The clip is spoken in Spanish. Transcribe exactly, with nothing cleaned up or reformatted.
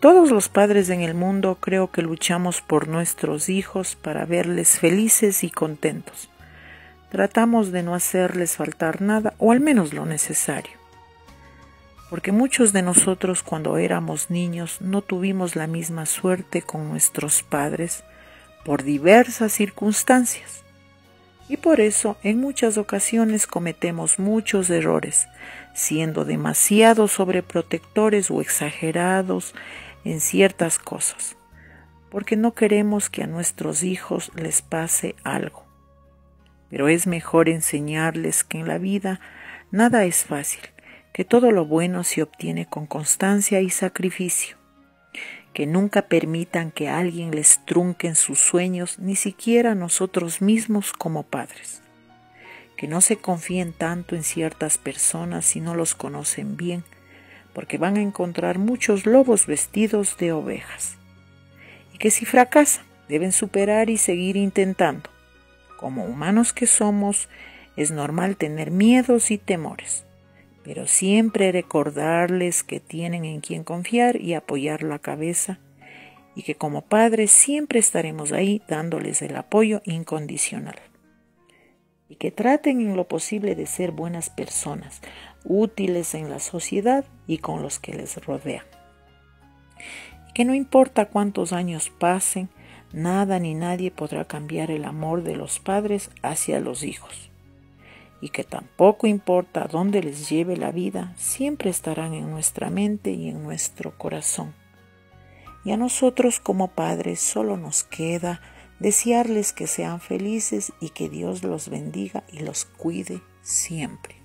Todos los padres en el mundo creo que luchamos por nuestros hijos para verles felices y contentos. Tratamos de no hacerles faltar nada, o al menos lo necesario. Porque muchos de nosotros cuando éramos niños no tuvimos la misma suerte con nuestros padres por diversas circunstancias. Y por eso en muchas ocasiones cometemos muchos errores, siendo demasiado sobreprotectores o exagerados en ciertas cosas, porque no queremos que a nuestros hijos les pase algo. Pero es mejor enseñarles que en la vida nada es fácil, que todo lo bueno se obtiene con constancia y sacrificio, que nunca permitan que alguien les trunque en sus sueños, ni siquiera nosotros mismos como padres, que no se confíen tanto en ciertas personas si no los conocen bien, porque van a encontrar muchos lobos vestidos de ovejas, y que si fracasan deben superar y seguir intentando. Como humanos que somos, es normal tener miedos y temores, pero siempre recordarles que tienen en quien confiar y apoyar la cabeza, y que como padres siempre estaremos ahí dándoles el apoyo incondicional. Y que traten en lo posible de ser buenas personas, útiles en la sociedad y con los que les rodean. Y que no importa cuántos años pasen, nada ni nadie podrá cambiar el amor de los padres hacia los hijos. Y que tampoco importa dónde les lleve la vida, siempre estarán en nuestra mente y en nuestro corazón. Y a nosotros como padres solo nos queda desearles que sean felices y que Dios los bendiga y los cuide siempre.